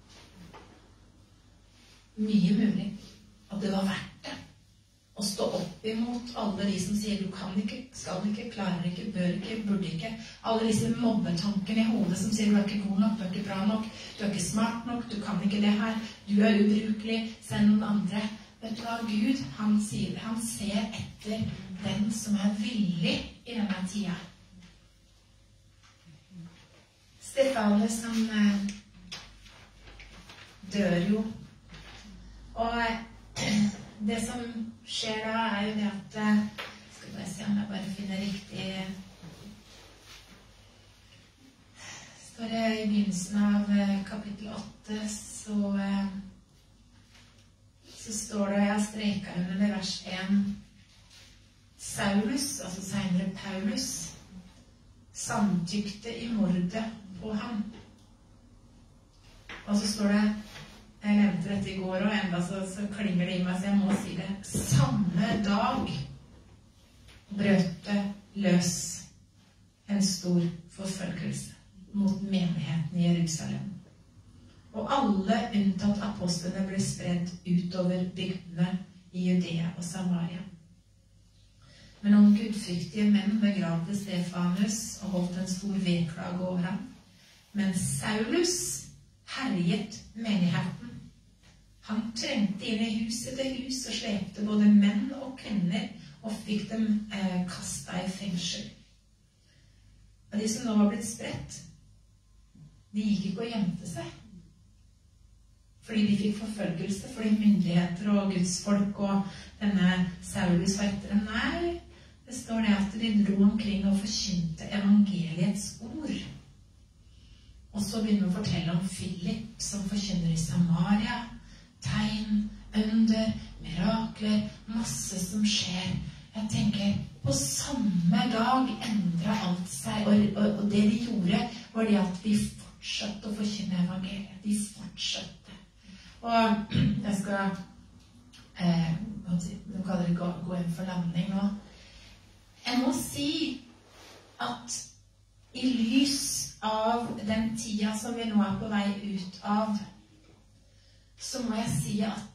[SPEAKER 1] Mye mulig at det var verdt det. Å stå opp imot alle de som sier du kan ikke, skal ikke, klarer ikke, bør ikke, burde ikke. Alle disse mobbetankene i hodet som sier du er ikke god nok, du er ikke bra nok, du er ikke smart nok, du kan ikke det her, du er ubrukelig, send noen andre. Vet du hva, Gud, han ser etter den som er villig i denne tida. Stefanus, han dør jo. Og det som skjer da, er jo det at skal bare se om jeg bare finner riktig. Står det i begynnelsen av kapittel 8, så står det, jeg har streket under det vers 1. Saulus, altså senere Paulus, samtykte i mordet på ham. Og så står det, jeg nevnte dette i går, og enda så klinger det i meg, så jeg må si det. Samme dag brøt det løs en stor forfølgelse mot menigheten i Jerusalem. Og alle unntatt apostlene ble spredd utover bygdene i Judea og Samaria. Men noen gudfryktige menn begravde Stefanus og holdt en stor vedklage over ham. Men Saulus herjet menigheten. Han trengte inn i hus etter hus og slepte både menn og kvinner og fikk dem kastet i fengsel. Og de som nå var blitt spredt, de gikk ikke og gjemte seg. Fordi de fikk forfølgelse, fordi myndigheter og gudsfolk og denne Saulus var etter dem. Nei, det står det at de dro omkring og forkynte evangeliets ord. Og så begynner vi å fortelle om Philip som forkynner i Samaria. Tegn, under, mirakler, masse som skjer. Jeg tenker, på samme dag endret alt seg. Og det de gjorde var det at de fortsatte å forkynne evangeliet. De fortsatte. Og jeg skal nå kan dere gå inn for landing nå. Jeg må si at i lys av den tida som vi nå er på vei ut av, så må jeg si at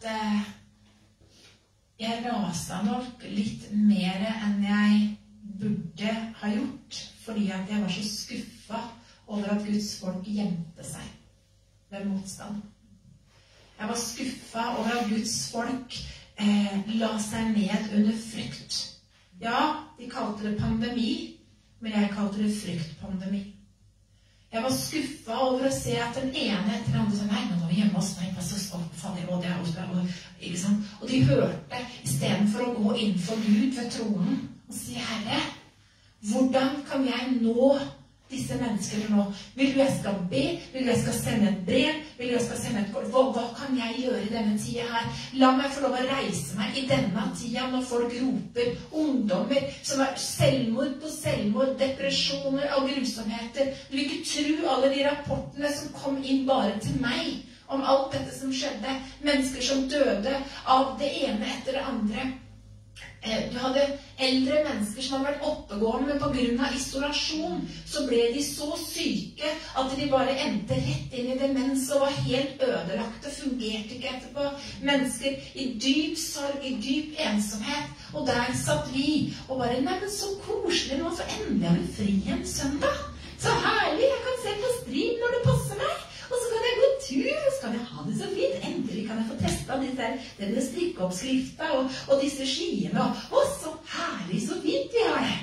[SPEAKER 1] jeg raset nok litt mer enn jeg burde ha gjort, fordi at jeg var så skuffet over at Guds folk gjemte seg ved motstand. Jeg var skuffet over at Guds folk la seg ned under frykt. Ja, de kalte det pandemi, men jeg kalte det fryktpandemi. Jeg var skuffet over å se at den ene etter den andre sa, nei, nå må vi hjemme oss, nei, så faller, og det er også, ikke sant? Og de hørte, i stedet for å gå inn for Gud ved tronen, og si, Herre, hvordan kan jeg nå disse menneskene nå? Vil du jeg skal be? Vil du jeg skal sende et brev? Vil du jeg skal sende et kort? Hva kan jeg gjøre i denne tida her? La meg få lov å reise meg i denne tida når folk roper, ungdommer som er selvmord på selvmord, depresjoner og grusomheter. Du vil ikke tro alle de rapportene som kom inn bare til meg om alt dette som skjedde. Mennesker som døde av det ene etter det andre. Du hadde eldre mennesker som hadde vært oppegående, men på grunn av isolasjon så ble de så syke at de bare endte rett inn i demens og var helt ødelagte, fungerte ikke etterpå. Mennesker i dyp sorg, i dyp ensomhet. Og der satt vi og bare, nei, men så koselig nå, så endelig har vi fri en søndag. Så herlig, jeg kan se på stream når det passer meg. Og så kan jeg gå tur, og så kan jeg ha det så fint. Endelig kan jeg få testet denne strikkeoppskrifta og disse skiene. Og så herlig, så fint vi har det.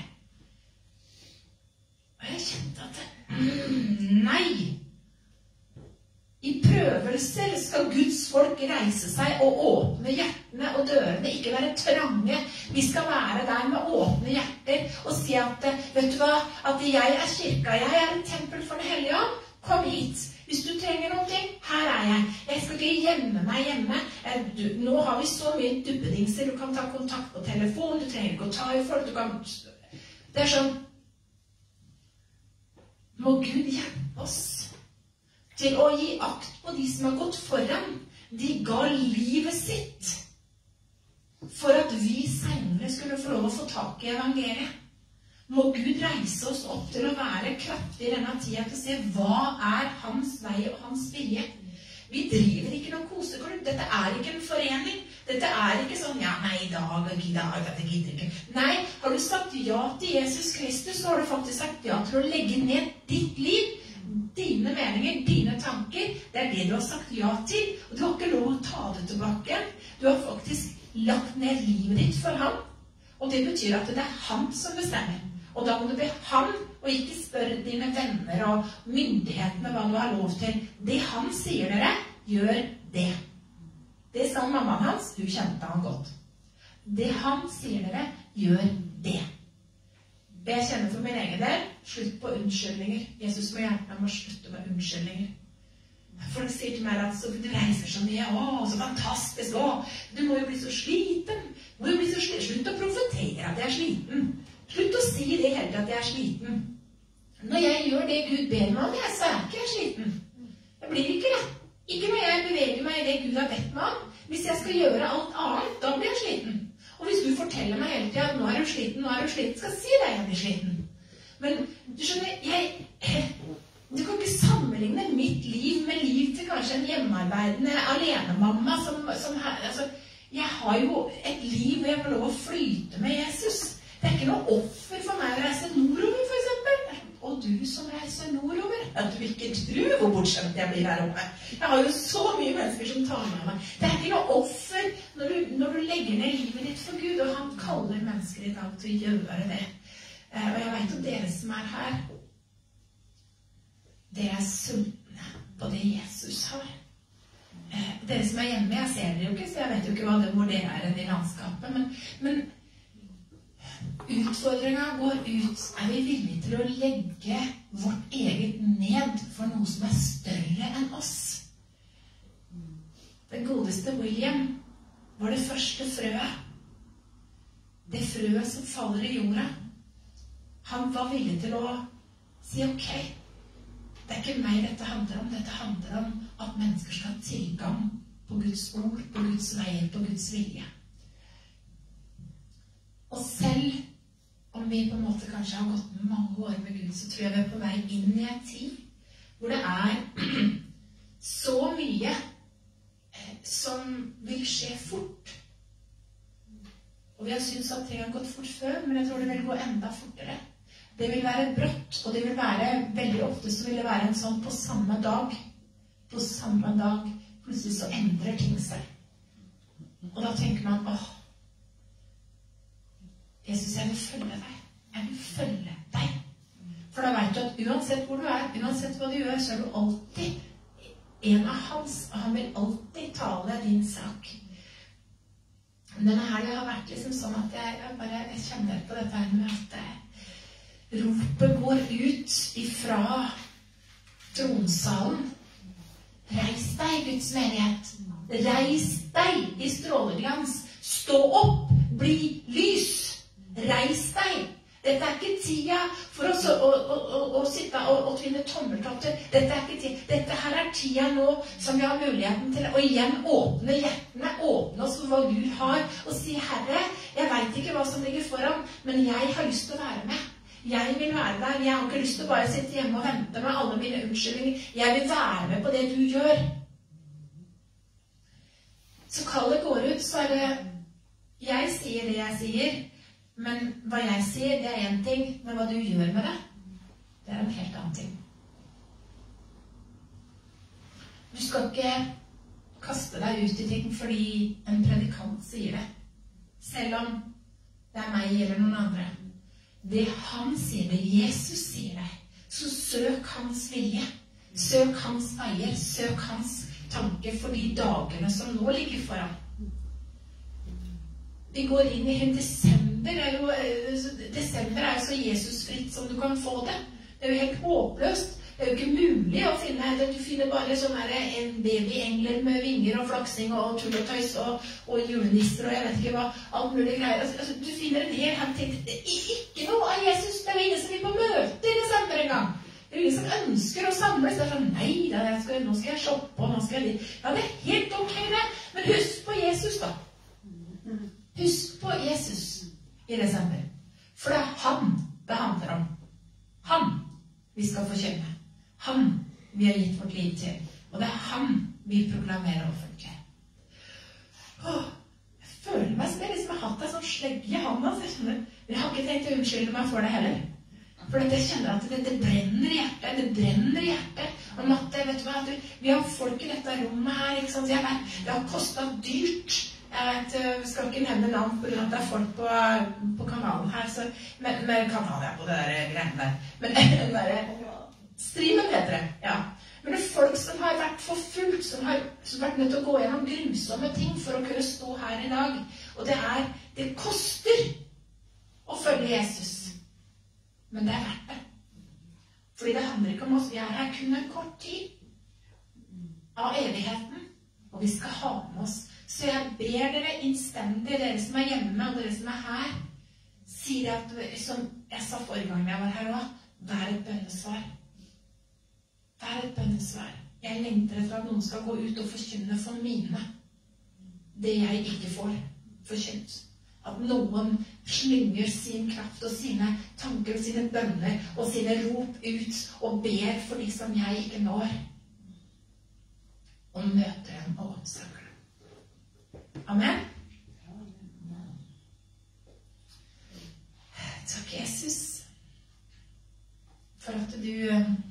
[SPEAKER 1] Og jeg kjente at nei. I prøvelser skal Guds folk reise seg og åpne hjertene og dørene, ikke være trange. Vi skal være der med åpne hjerter og si at, vet du hva, at jeg er kirka, jeg er et tempel for Den hellige ånd. Kom hit. Hvis du trenger noe, her er jeg. Jeg skal ikke gjemme meg hjemme. Nå har vi så mye duppedingser. Du kan ta kontakt på telefon. Du trenger ikke å ta i folk. Det er sånn. Må Gud hjelpe oss til å gi akt på de som har gått foran. De ga livet sitt for at vi senere skulle få lov å få tak i evangeliet. Må Gud reise oss opp til å være kraftig i denne tida til å se hva er hans vei og hans vilje. Vi driver ikke noen koseklubb. Dette er ikke en forening. Dette er ikke sånn, ja, nei, i dag og ikke i dag, dette gidder ikke. Nei, har du sagt ja til Jesus Kristus, så har du faktisk sagt ja til å legge ned ditt liv, dine meninger, dine tanker. Det er det du har sagt ja til, og du har ikke lov å ta det tilbake. Du har faktisk lagt ned livet ditt for ham, og det betyr at det er han som bestemmer. Og da må du be han, og ikke spørre dine venner og myndighetene hva du har lov til. Det han sier dere, gjør det. Det sa mammaen hans, du kjente han godt. Det han sier dere, gjør det. Det jeg kjenner for min egen del, slutt på unnskyldninger. Jesus må hjelpe meg å slutte med unnskyldninger. Folk sier til meg at du reiser så mye, så fantastisk, du må jo bli så sliten. Slutt å profetere at jeg er sliten. Slutt å si det hele at jeg er sliten. Når jeg gjør det Gud ber meg om, så er ikke jeg sliten. Jeg blir ikke det. Ikke når jeg beveger meg i det Gud har bedt meg om. Hvis jeg skal gjøre alt annet, da blir jeg sliten. Og hvis du forteller meg hele tiden at nå er du sliten, skal jeg si deg jeg blir sliten. Men du skjønner, du kan ikke sammenligne mitt liv med liv til kanskje en hjemmearbeidende alenemamma jeg har jo et liv hvor jeg får lov å flyte med Jesus. Det er ikke noe offer for meg å reise nordover, for eksempel. Og du som reiser nordover, at du ikke tror hvor bortskjemt jeg blir her oppe. Jeg har jo så mye mennesker som tar med meg. Det er ikke noe offer når du legger ned livet ditt for Gud, og han kaller mennesker i dag til å gjøre det. Og jeg vet at dere som er her, dere er sultne på det Jesus har. Dere som er hjemme, jeg ser dere jo ikke, så jeg vet jo ikke hvor dere er i landskapet, men utfordringen går ut, er vi villige til å legge vårt eget ned for noe som er større enn oss? Den godeste William var det første frøet. Det frøet som faller i jorda. Han var villig til å si ok, det er ikke meg dette handler om at mennesker skal ha tilgang på Guds ord, på Guds veier, på Guds vilje. Og selv om vi på en måte kanskje har gått med mange år med Gud, så tror jeg vi er på vei inn i en tid hvor det er så mye som vil skje fort. Og vi har syntes at ting har gått fort før, men jeg tror det vil gå enda fortere. Det vil være brått, og det vil være, veldig ofte så vil det være en sånn på samme dag, plutselig så endrer ting seg. Og da tenker man, Jesus, jeg vil følge deg. Jeg vil følge deg. For da vet du at uansett hvor du er, uansett hva du gjør, så er du alltid en av hans, og han vil alltid tale din sak. Denne her har vært liksom sånn at jeg kjenner på dette her med at ropet går ut ifra tronsalen. Reis deg, Guds menighet. Reis deg i stråleglans. Stå opp, bli lys. Reis deg. Dette er ikke tida for oss å sitte og tvinne tommeltotter. Dette er ikke tida. Dette her er tida nå som vi har muligheten til å igjen åpne hjertene, åpne oss for hva Gud har, og si, Herre, jeg vet vet ikke hva som ligger foran, men jeg har lyst til å være med. Jeg vil være der. Jeg har ikke lyst til å bare sitte hjemme og vente med alle mine unnskyldninger. Jeg vil være med på det du gjør. Så kallet går ut, så det jeg sier det jeg sier, men hva jeg sier, det en ting, men hva du gjør med det, det en helt annen ting. Du skal ikke kaste deg ut i ting fordi en predikant sier det, selv om det meg eller noen andre. Det han sier, det Jesus sier det, så søk hans vilje, søk hans veier, søk hans tanke for de dagene som nå ligger foran. Vi går inn i desember, desember jo så Jesusfritt som du kan få det. Det jo helt håpløst. Det jo ikke mulig å finne det. Du finner bare sånn en babyengler med vinger og flaksing og tull og tøys og julenisser og jeg vet ikke hva, alt mulig greier. Altså, du finner en hel her ting. Ikke noe av Jesus. Det jo ingen som vil på møte i desember en gang. Det jo ingen som ønsker å samles. Det sånn, nei, nå skal jeg shoppe, og nå skal jeg dit. Ja, det helt ok det. Men husk på Jesus da. Husk på Jesus i desember. For det han det handler om. Han vi skal forkjenne. Han vi har gitt vårt liv til. Og det han vi proklamerer offentlig. Jeg føler meg som jeg liksom har hatt en sånn slegge i handa. Jeg har ikke tenkt å unnskylde meg for det heller. For jeg kjenner at det brenner i hjertet. Det brenner i hjertet. Og Matte, vet du hva? Vi har folk i dette rommet her, ikke sant? Det har kostet dyrt. Jeg vet, vi skal ikke nevne navn på grunn av at det er folk på kanalen her, så, men kanalen er på det der greiene der. Men den der streamen heter det, ja. Men det er folk som har vært forfulgt, som har vært nødt til å gå gjennom grusomme ting for å kunne stå her i dag. Og det koster å følge Jesus. Men det er verdt det. Fordi det handler ikke om oss. Vi er her kun en kort tid av evigheten, og vi skal ha med oss. Så jeg ber dere innstendig, dere som er hjemme og dere som er her, sier at, som jeg sa forrige gang jeg var her også, vær et bønnesvar. Vær et bønnesvar. Jeg lengter etter at noen skal gå ut og forkynne for mine. Det jeg ikke får forkynt. At noen slynger sin kraft og sine tanker og sine bønner og sine rop ut og ber for de som jeg ikke når. Og møter dem og oppsøker dem. Amen. Takk, Jesus, for at du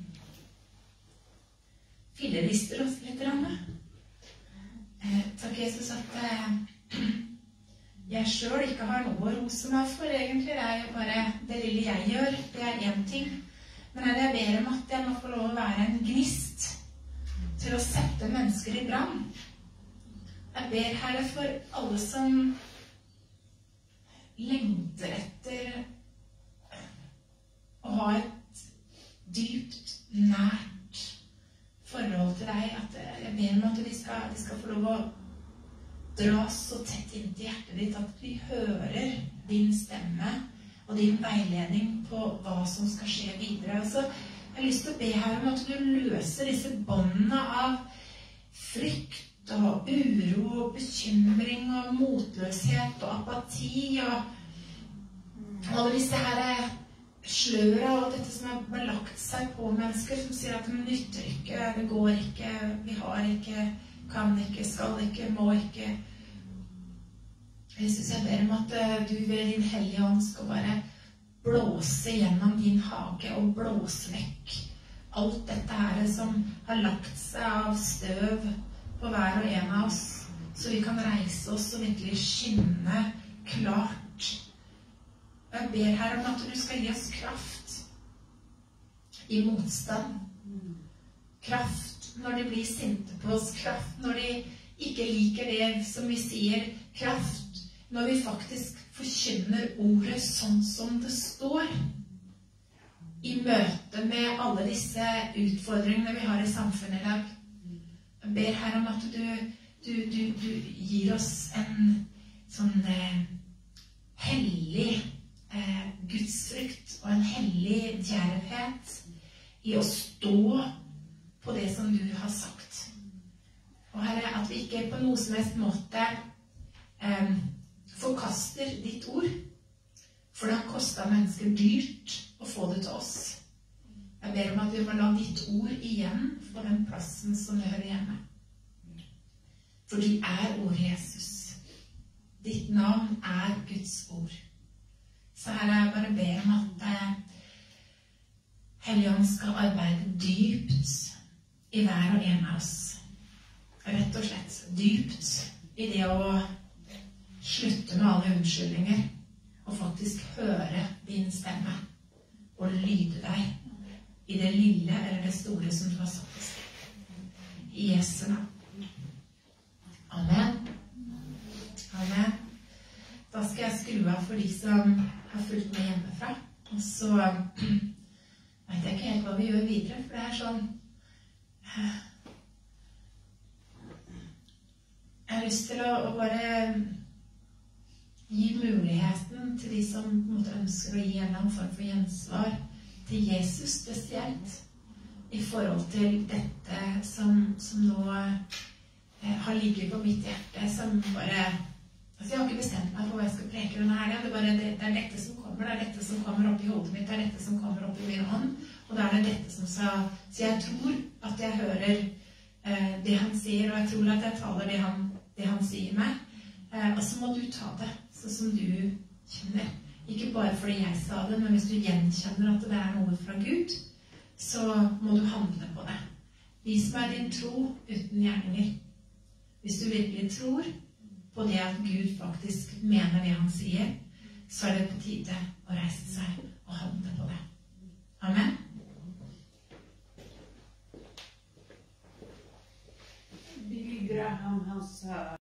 [SPEAKER 1] fillerister oss litt. Takk, Jesus, at jeg selv ikke har noe å rose meg for, egentlig. Det jo bare det lille jeg gjør. Det en ting. Men jeg ber om at jeg må få lov å være en gnist til å sette mennesker i brann. Jeg ber Herre for alle som lengter etter å ha et dypt, nært forhold til deg. At jeg ber om at de skal få lov å dras så tett inn til hjertet ditt at vi hører din stemme og din veiledning på hva som skal skje videre. Altså, jeg har lyst til å be her om at du løser disse båndene av frykt og uro og bekymring og motløshet og apati og alle disse her sløra og dette som har belagt seg på mennesker som sier at det nytter ikke, det går ikke, vi har ikke, kan ikke, skal ikke, må ikke. Jesus, jeg ber om at du ved din hellige ånd skal bare blåse gjennom din hage og blåse vekk alt dette her som har lagt seg av støv på hver og en av oss, så vi kan reise oss og virkelig skinne klart. Jeg ber her om at du skal gi oss kraft i motstand. Kraft når de blir sinte på oss. Kraft når de ikke liker det som vi sier. Kraft når vi faktisk forkynner ordet sånn som det står. I møte med alle disse utfordringene vi har i samfunnet i dag. Jeg ber her om at du gir oss en sånn hellig gudsfrykt og en hellig djervhet i å stå på det som du har sagt. Og Herre, at vi ikke på noe som helst måte forkaster ditt ord, for det har kostet mennesker dyrt å få det til oss. Jeg ber om at vi må la ditt ord igjen få den plassen som det hører hjemme. For du ordet Jesus. Ditt navn Guds ord. Så Herre, jeg bare ber om at Helligånd skal arbeide dypt i hver og en av oss. Rett og slett dypt i det å slutte med alle unnskyldninger og faktisk høre din stemme og lyde deg i det lille eller det store som du har satt oss i Jesu navn. Amen. Amen. Da skal jeg skru av for de som har fulgt med hjemmefra. Og så vet jeg ikke helt hva vi gjør videre, for det sånn jeg har lyst til å bare gi muligheten til de som på en måte ønsker å gi en eller annen form for gjensvar til Jesus spesielt, i forhold til dette som nå har ligget på mitt hjerte, som bare altså jeg har ikke bestemt meg for hva jeg skal preke denne helgen. Det er dette som kommer, det er dette som kommer opp i hodet mitt, det er dette som kommer opp i min ånd, og det er dette som sa. Så jeg tror at jeg hører det han sier, og jeg tror at jeg taler det han sier meg. Og så må du ta det sånn som du kjenner. Ikke bare fordi jeg sa det, men hvis du gjenkjenner at det er noe fra Gud, så må du handle på det. Vis meg din tro uten gjerninger. Hvis du virkelig tror på det at Gud faktisk mener det han sier, så er det på tide å reise seg og handle på det. Amen.
[SPEAKER 2] Billy Graham, han sa